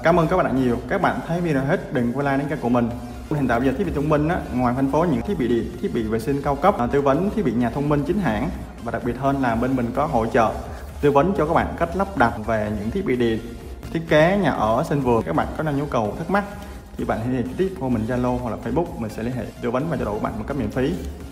Cảm ơn các bạn đã nhiều. Các bạn thấy video hết đừng quên like đến kênh của mình. Hiện tại bây giờ thiết bị thông minh á, ngoài phân phối những thiết bị điện, thiết bị vệ sinh cao cấp, tư vấn thiết bị nhà thông minh chính hãng, và đặc biệt hơn là bên mình có hỗ trợ tư vấn cho các bạn cách lắp đặt về những thiết bị điện, thiết kế nhà ở, sân vườn. Các bạn có nhu cầu thắc mắc thì bạn hãy liên hệ trực tiếp qua mình Zalo hoặc là Facebook, mình sẽ liên hệ tư vấn và trao đổi các bạn một cách miễn phí.